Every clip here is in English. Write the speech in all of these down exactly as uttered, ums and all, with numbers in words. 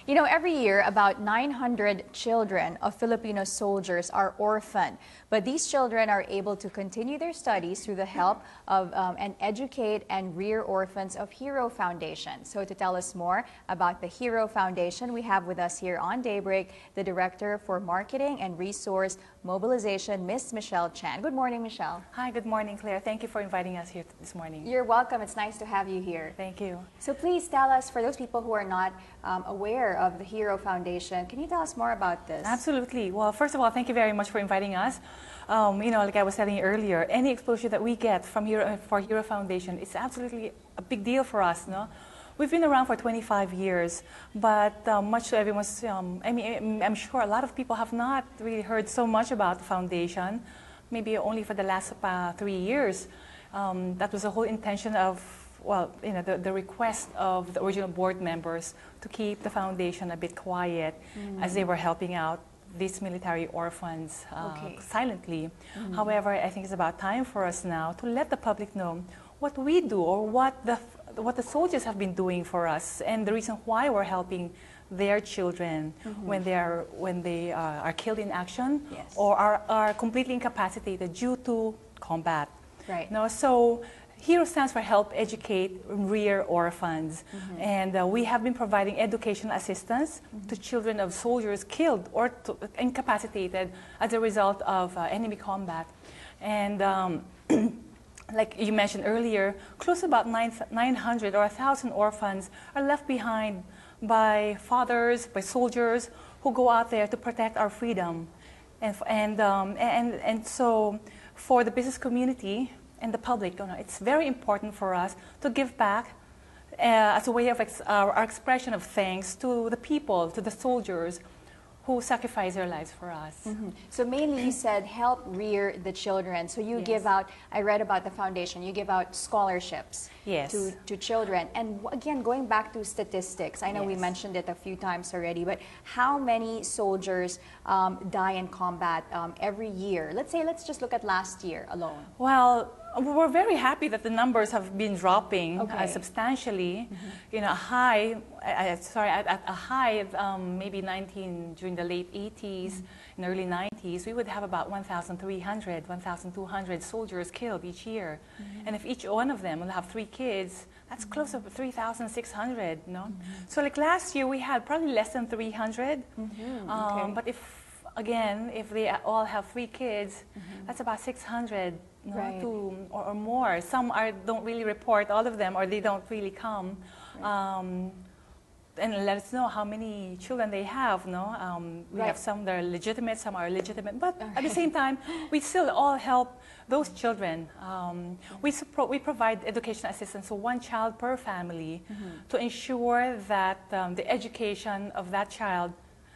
You know, every year about nine hundred children of Filipino soldiers are orphaned, but these children are able to continue their studies through the help of um, and educate and rear orphans of Hero Foundation. So to tell us more about the Hero Foundation, we have with us here on Daybreak the Director for Marketing and Resource Mobilization, Miss Michelle Chan. Good morning, Michelle. Hi, good morning, Claire. Thank you for inviting us here this morning. You're welcome. It's nice to have you here. Thank you. So please tell us, for those people who are not um, aware of the Hero Foundation, can you tell us more about this? Absolutely. Well, first of all, thank you very much for inviting us. Um, you know, like I was telling you earlier, any exposure that we get from Hero, for Hero Foundation, it's absolutely a big deal for us, no? We've been around for twenty-five years, but uh, much to everyone's, um, I mean, I'm sure a lot of people have not really heard so much about the foundation, maybe only for the last uh, three years. Um, that was the whole intention of, well, you know, the, the request of the original board members to keep the foundation a bit quiet mm. as they were helping out these military orphans uh, okay. silently. Mm. However, I think it's about time for us now to let the public know what we do or what the what the soldiers have been doing for us and the reason why we're helping their children mm-hmm. when they are when they uh, are killed in action yes. or are, are completely incapacitated due to combat. Right. No, so HERO stands for Help Educate Rear Orphans, mm-hmm. and uh, we have been providing educational assistance mm-hmm. to children of soldiers killed or to, incapacitated as a result of uh, enemy combat. And um, like you mentioned earlier, close to about nine hundred or one thousand orphans are left behind by fathers, by soldiers who go out there to protect our freedom. And, and, um, and, and so for the business community and the public, you know, it's very important for us to give back uh, as a way of ex our, our expression of thanks to the people, to the soldiers who sacrifice their lives for us. Mm-hmm. So mainly you said help rear the children. So you yes. give out, I read about the foundation, you give out scholarships yes. to, to children. And again, going back to statistics, I know yes. we mentioned it a few times already, but how many soldiers um, die in combat um, every year? Let's say, let's just look at last year alone. Well, we're very happy that the numbers have been dropping okay. uh, substantially. Mm-hmm. You know, a high, uh, sorry, at, at a high of um, maybe nineteen during the late eighties mm-hmm. and early nineties, we would have about one thousand three hundred, one thousand two hundred soldiers killed each year. Mm-hmm. And if each one of them will have three kids, that's mm-hmm. close to three thousand six hundred. No, mm-hmm. so like last year we had probably less than three hundred. Mm-hmm. um, okay. But if again, if they all have three kids, mm-hmm. that's about six hundred. No, right. to, or, or more. Some are, don't really report, all of them, or they don't really come. Right. Um, and let us know how many children they have. No, um, we right. have some that are legitimate, some are illegitimate. But okay. at the same time, we still all help those children. Um, we, we provide educational assistance to one child per family mm-hmm. to ensure that um, the education of that child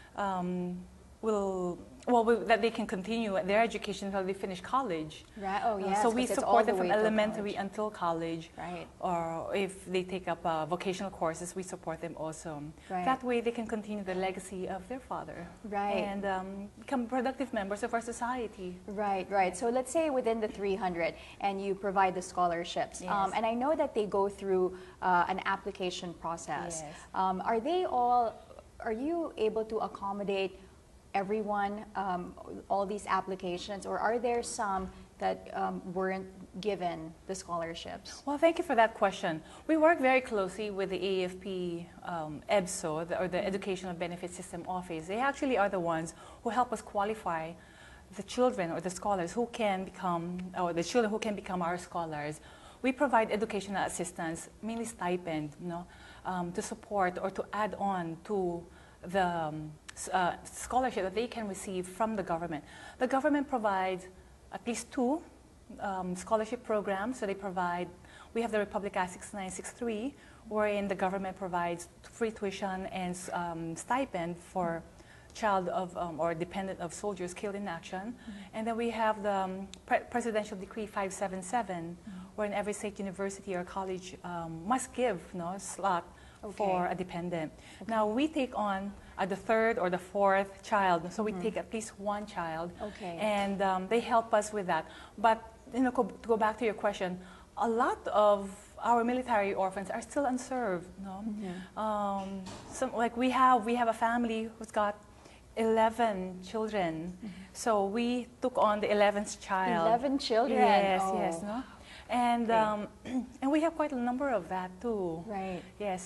um, will. Well, we, that they can continue their education until they finish college. Right. Oh, yes. Uh, so we support them the from elementary college. until college. Right. Or if they take up uh, vocational courses, we support them also. Right. That way, they can continue the legacy of their father. Right. And um, become productive members of our society. Right. Right. So let's say within the three hundred, and you provide the scholarships. Yes. Um, and I know that they go through uh, an application process. Yes. Um, are they all? Are you able to accommodate everyone, um, all these applications, or are there some that um, weren't given the scholarships? Well, thank you for that question. We work very closely with the A F P um, E B S O, the, or the Educational Benefit System Office. They actually are the ones who help us qualify the children or the scholars who can become, or the children who can become our scholars. We provide educational assistance, mainly stipend, you know, um, to support or to add on to the um, uh, scholarship that they can receive from the government. The government provides at least two um, scholarship programs. So they provide, we have the Republic Act six nine six three, wherein the government provides free tuition and um, stipend for child of um, or dependent of soldiers killed in action. Mm-hmm. And then we have the um, Pre Presidential Decree five seven seven, mm-hmm. wherein every state university or college um, must give you know, a slot okay. for a dependent. Okay. Now we take on uh, the third or the fourth child, so we mm-hmm. take at least one child, okay. and um, they help us with that. But you know, to go back to your question, a lot of our military orphans are still unserved. No, Mm-hmm. um, some like we have we have a family who's got eleven children, Mm-hmm. so we took on the eleventh child. Eleven children. Yes, Oh. yes, no, and Okay. um, and we have quite a number of that too. Right. Yes.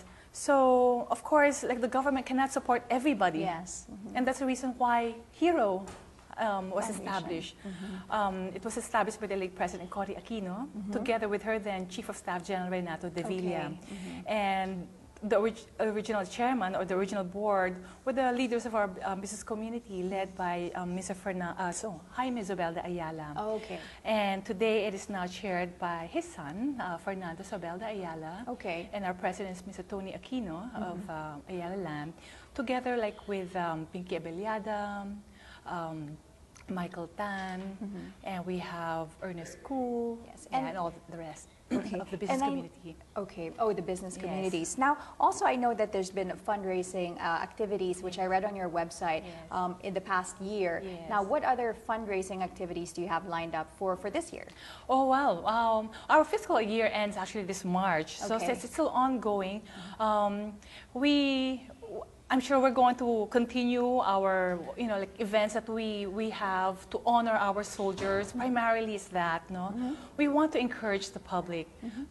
So of course, like the government cannot support everybody. Yes. Mm-hmm. And that's the reason why HERO um, was Foundation. established. Mm-hmm. Um, it was established by the late President Cory Aquino, Mm-hmm. together with her then Chief of Staff General Renato de Villa. Okay. Mm-hmm. And the orig original chairman or the original board were the leaders of our um, business community, led by um, Mister Fernan uh, so, Jaime Zobel de Ayala. Oh, okay. And today it is now chaired by his son, uh, Fernando Zobel de Ayala. Okay. And our president is Mister Tony Aquino Mm-hmm. of uh, Ayala Land, together like with um, Pinky Abeliada, um, Michael Tan, Mm-hmm. and we have Ernest Koo, Yes, and, and- all the rest Okay. of the business And I- community. Okay. Oh, the business Yes. communities. Now, also, I know that there's been fundraising uh, activities, which I read on your website Yes. um, in the past year. Yes. Now, what other fundraising activities do you have lined up for, for this year? Oh, wow. Um, our fiscal year ends actually this March, so Okay. since it's still ongoing, um, we, I'm sure we're going to continue our, you know, like events that we, we have to honor our soldiers. Primarily is that, no? Mm-hmm. We want to encourage the public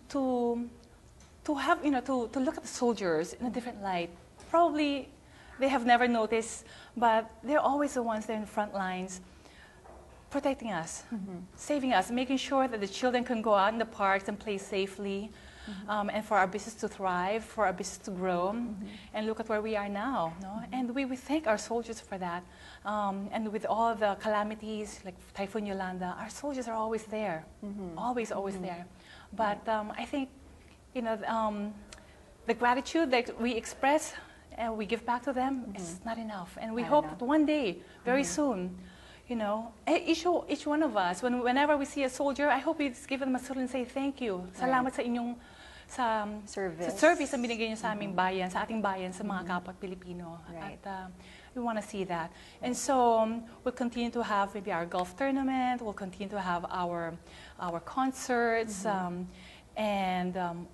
to, to have, you know, to, to look at the soldiers in a different light. Probably they have never noticed, but they're always the ones that are in the front lines, protecting us, Mm-hmm. saving us, making sure that the children can go out in the parks and play safely, Mm-hmm. um, and for our business to thrive, for our business to grow, Mm-hmm. and look at where we are now. No? And we, we thank our soldiers for that. Um, and with all the calamities, like Typhoon Yolanda, our soldiers are always there, Mm-hmm. always, always there. But um, I think, you know, um, the gratitude that we express and we give back to them is not enough. And we Not hope enough. that one day, very soon, you know, e- each, each one of us, when, whenever we see a soldier, I hope we just give them a salute and say thank you. Salamat sa inyong sa, Service. sa service na binigay niyo sa aming bayan, sa ating bayan, sa mga kapwa Pilipino. Right. At uh, we want to see that. And so um, we'll continue to have maybe our golf tournament, we'll continue to have our, our concerts, um, and, um,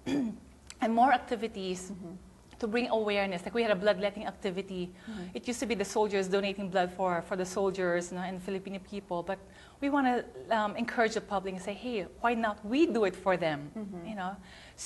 and more activities to bring awareness. Like we had a bloodletting activity. It used to be the soldiers donating blood for, for the soldiers, you know, and Filipino people. But we want to um, encourage the public and say, hey, why not we do it for them? You know,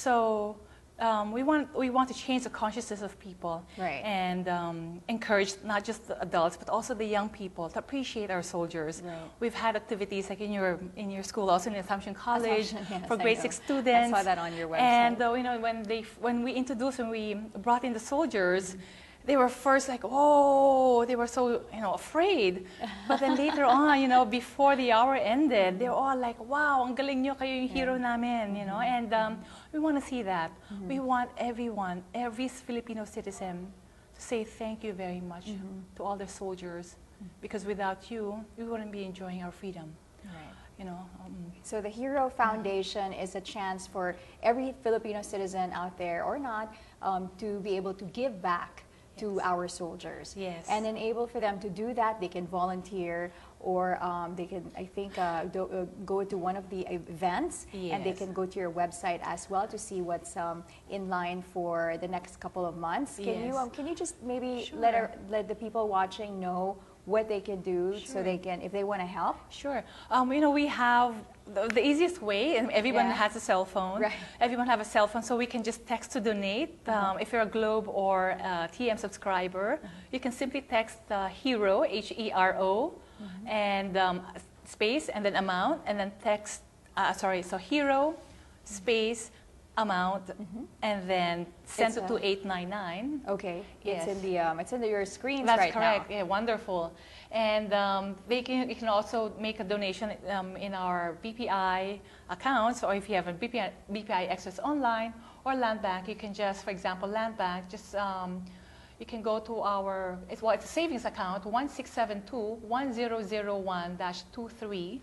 so um, we want we want to change the consciousness of people, Right. and um, encourage not just the adults but also the young people to appreciate our soldiers. Right. We've had activities like in your in your school, also in Assumption College, Assumption, yes, for I grade know. six students. I saw that on your website. And uh, you know, when they when we introduced when we brought in the soldiers, they were first like, oh, they were so, you know, afraid. But then later on, you know, before the hour ended, they were all like, wow, ang galing nyo, kayo yung hero namin, you know. And um, we want to see that. We want everyone, every Filipino citizen, to say thank you very much to all the soldiers, because without you, we wouldn't be enjoying our freedom. Right. You know. Um, So the HERO Foundation is a chance for every Filipino citizen out there, or not, um, to be able to give back to our soldiers. Yes. And enable for them to do that, they can volunteer, or um, they can, I think, uh, do, uh, go to one of the events, and they Yes. can go to your website as well to see what's um, in line for the next couple of months. Can you Yes. um, can you just maybe Sure. let our, let the people watching know what they can do, so Sure. they can, if they want to help? Sure. Um, you know, we have the, the easiest way, and everyone Yeah. has a cell phone. Right. Everyone have a cell phone, so we can just text to donate. Um, if you're a Globe or uh, T M subscriber, you can simply text uh, HERO, H E R O, and um, space, and then amount, and then text, uh, sorry, so HERO, space, amount, and then send It's it a- to eight nine nine. Okay, it's Yes. in the um, it's in the, your screens That's right correct. now. Yeah, wonderful. And um, they can, you can also make a donation um, in our B P I accounts, or if you have a B P I, B P I Access Online or Land Bank, you can just, for example, Land Bank, just um, you can go to our, it's, well, it's a savings account, one six seven two, one zero zero one dash two three,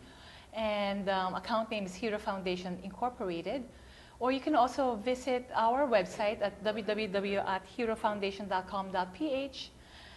and um, account name is HERO Foundation Incorporated. Or you can also visit our website at w w w dot hero foundation dot com dot p h.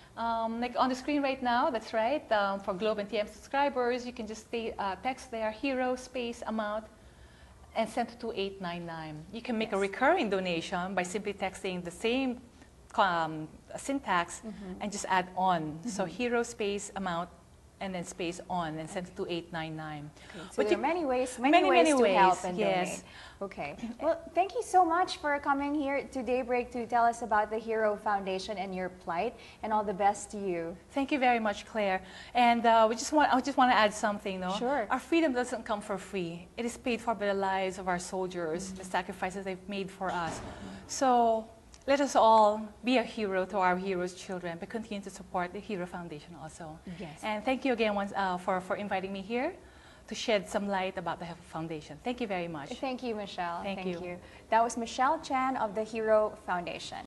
Um, like on the screen right now, that's right. Um, for Globe and T M subscribers, you can just stay, uh, text there, HERO space amount, and send to two eight nine nine. You can make Yes. a recurring donation by simply texting the same um, syntax Mm-hmm. and just add on. So hero space amount and then space on and send to two eight nine nine. Okay, so But there you- are many ways, many, many, ways many to ways, help and yes. donate. Okay. Well, thank you so much for coming here to Daybreak to tell us about the Hero Foundation and your plight, and all the best to you. Thank you very much, Claire. And uh, we just want, I just want to add something, no? Sure. Our freedom doesn't come for free. It is paid for by the lives of our soldiers, the sacrifices they've made for us. So let us all be a hero to our heroes' children, but continue to support the Hero Foundation also. Yes. And thank you again once, uh, for, for inviting me here to shed some light about the Foundation. Thank you very much. Thank you, Michelle. Thank you. That was Michelle Chan of the Hero Foundation.